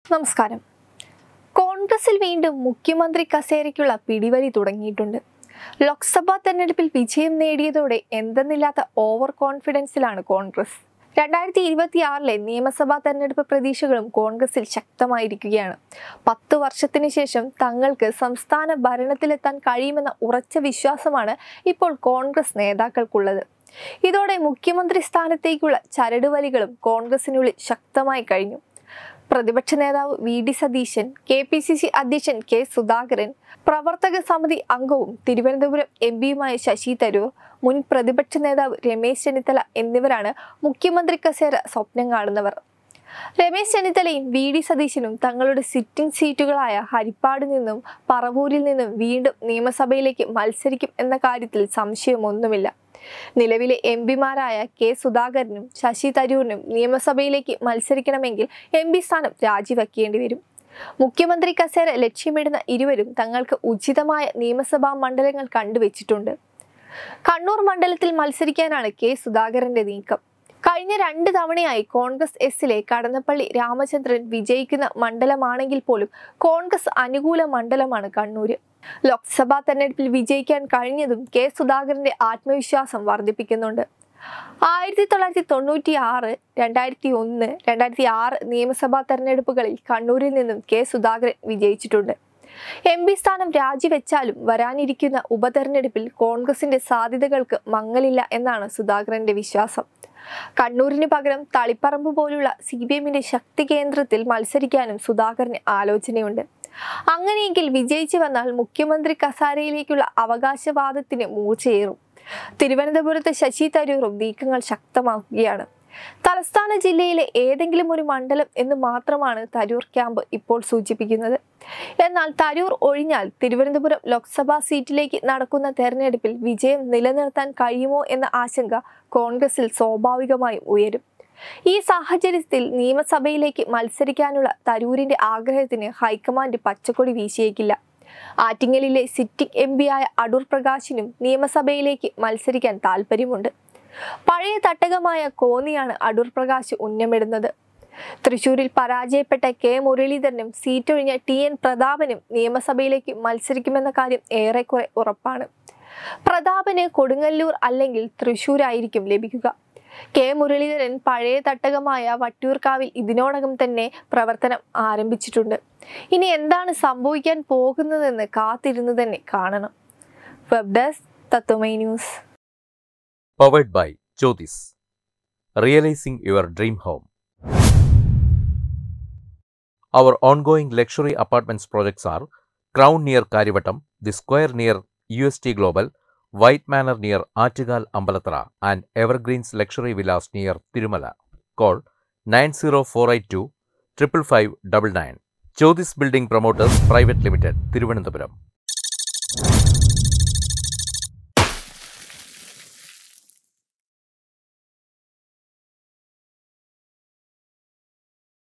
നമസ്കാരം. കോൺഗ്രസിൽ വീണ്ടും മുഖ്യമന്ത്രി കസേരയ്ക്കുള്ള പിടിവലി തുടങ്ങിയിട്ടുണ്ട്. ലോക്സഭാ തെരഞ്ഞെടുപ്പിൽ വിജയം നേടിയതോടെ എന്തെന്നില്ലാത്ത ഓവർ കോൺഫിഡൻസിലാണ് കോൺഗ്രസ്. 2026 നിയമസഭാ തെരഞ്ഞെടുപ്പ് പ്രതീക്ഷകളും കോൺഗ്രസിൽ ശക്തമായിരിക്കുകയാണ്. 10 വർഷത്തിനു ശേഷം തങ്ങൾക്ക് സംസ്ഥാന ഭരണത്തിലെത്താൻ കഴിയുമെന്ന ഉറച്ച വിശ്വാസമാണ് ഇപ്പോൾ കോൺഗ്രസ് നേതാക്കൾക്കുള്ളത്. ഇതോടെ മുഖ്യമന്ത്രി സ്ഥാനത്തേക്കുള്ള ചരടുവലികളും കോൺഗ്രസിനുള്ളിൽ ശക്തമായി കഴിഞ്ഞു. പ്രതിപക്ഷ നേതാവ് വി.ഡി. സതീശൻ, കെ.പി.സി.സി. അധ്യക്ഷൻ കെ. സുധാകരൻ, പ്രവർത്തക സമിതി അംഗവും തിരുവനന്തപുരം എം.പിയുമായ ശശി തരൂർ, മുൻ പ്രതിപക്ഷ നേതാവ് രമേശ് ചെന്നിത്തല എന്നിവരാണ് മുഖ്യമന്ത്രി കസേര സ്വപ്നം കാണുന്നവർ. രമേശ് ചെന്നിത്തലയും വി.ഡി. സതീശനും തങ്ങളുടെ സിറ്റിംഗ് സീറ്റുകളായ ഹരിപ്പാട് നിന്നും പറവൂരിൽ നിന്നും വീണ്ടും നിയമസഭയിലേക്ക് മത്സരിക്കും എന്ന കാര്യത്തിൽ സംശയമൊന്നുമില്ല. നിലവിലെ എം.പിമാരായ കെ. സുധാകരനും ശശി തരൂരിനും നിയമസഭയിലേക്ക് മത്സരിക്കണമെങ്കിൽ എം.പി സ്ഥാനം രാജിവെക്കേണ്ടി വരും. മുഖ്യമന്ത്രി കസേര ലക്ഷ്യമിടുന്ന ഇരുവരും തങ്ങൾക്ക് ഉചിതമായ നിയമസഭാ മണ്ഡലങ്ങൾ കണ്ടുവച്ചിട്ടുണ്ട്. കണ്ണൂർ മണ്ഡലത്തിൽ മത്സരിക്കാനാണ് കെ. സുധാകരന്റെ നീക്കം. കഴിഞ്ഞ 2 തവണയായി കോൺഗ്രസ് എസിലെ കടന്നപ്പള്ളി രാമചന്ദ്രൻ വിജയിക്കുന്ന മണ്ഡലമാണെങ്കിൽ പോലും കോൺഗ്രസ് അനുകൂല മണ്ഡലമാണ് കണ്ണൂര്. ലോക്സഭാ തെരഞ്ഞെടുപ്പിൽ വിജയിക്കാൻ കഴിഞ്ഞതും കെ. സുധാകരന്റെ ആത്മവിശ്വാസം വർദ്ധിപ്പിക്കുന്നുണ്ട്. 1996, 2001, 2006 നിയമസഭാ തെരഞ്ഞെടുപ്പുകളിൽ കണ്ണൂരിൽ നിന്നും കെ. സുധാകരൻ വിജയിച്ചിട്ടുണ്ട്. എം.പി സ്ഥാനം രാജിവെച്ചാലും വരാനിരിക്കുന്ന ഉപതെരഞ്ഞെടുപ്പിൽ കോൺഗ്രസിന്റെ സാധ്യതകൾക്ക് മങ്ങലില്ല എന്നാണ് സുധാകരന്റെ വിശ്വാസം. കണ്ണൂരിന് പകരം തളിപ്പറമ്പ് പോലുള്ള CPM-ന്റെ ശക്തി കേന്ദ്രത്തിൽ മത്സരിക്കാനും സുധാകരന് ആലോചനയുണ്ട്. അങ്ങനെയെങ്കിൽ വിജയിച്ചു വന്നാൽ മുഖ്യമന്ത്രി കസേരയിലേക്കുള്ള അവകാശവാദത്തിന് മൂർച്ചയേറും. തിരുവനന്തപുരത്ത് ശശി തരൂറും നീക്കങ്ങൾ ശക്തമാക്കുകയാണ്. തലസ്ഥാന ജില്ലയിലെ ഏതെങ്കിലും ഒരു മണ്ഡലം എന്ന് മാത്രമാണ് തരൂർ ക്യാമ്പ് ഇപ്പോൾ സൂചിപ്പിക്കുന്നത്. എന്നാൽ തരൂർ ഒഴിഞ്ഞാൽ തിരുവനന്തപുരം ലോക്സഭാ സീറ്റിലേക്ക് നടക്കുന്ന തെരഞ്ഞെടുപ്പിൽ വിജയം നിലനിർത്താൻ കഴിയുമോ എന്ന ആശങ്ക കോൺഗ്രസിൽ സ്വാഭാവികമായും ഉയരും. ഈ സാഹചര്യത്തിൽ നിയമസഭയിലേക്ക് മത്സരിക്കാനുള്ള തരൂരിന്റെ ആഗ്രഹത്തിന് ഹൈക്കമാൻഡ് പച്ചക്കൊടി വീശിയേക്കില്ല. ആറ്റിങ്ങലിലെ സിറ്റിംഗ് എം.പിയായ അടൂർ പ്രകാശിനും നിയമസഭയിലേക്ക് മത്സരിക്കാൻ താല്പര്യമുണ്ട്. പഴയ തട്ടകമായ കോന്നിയാണ് അടൂർ പ്രകാശ് ഉന്നമിടുന്നത്. തൃശൂരിൽ പരാജയപ്പെട്ട കെ. മുരളീധരനും സീറ്റൊഴിഞ്ഞ ടി.എൻ. പ്രതാപനും നിയമസഭയിലേക്ക് മത്സരിക്കുമെന്ന കാര്യം ഏറെക്കുറെ ഉറപ്പാണ്. പ്രതാപന് കൊടുങ്ങല്ലൂർ അല്ലെങ്കിൽ തൃശൂരായിരിക്കും ലഭിക്കുക. കെ. മുരളീധരൻ പഴയ തട്ടകമായ വട്ടിയൂർക്കാവിൽ ഇതിനോടകം തന്നെ പ്രവർത്തനം ആരംഭിച്ചിട്ടുണ്ട്. ഇനി എന്താണ് സംഭവിക്കാൻ പോകുന്നതെന്ന് കാത്തിരുന്ന് തന്നെ കാണണം. Web desk Tatwamayi news. Powered by Jyotis. Realizing your dream home. Our ongoing luxury apartments projects are Crown near Karivattam, The Square near UST Global, White Manor near Attigal Ambalatra, and Evergreens Luxury Villas near Tirumala. Call 90482 55599. Jyotis Building Promoters Private Limited, Thiruvananthapuram.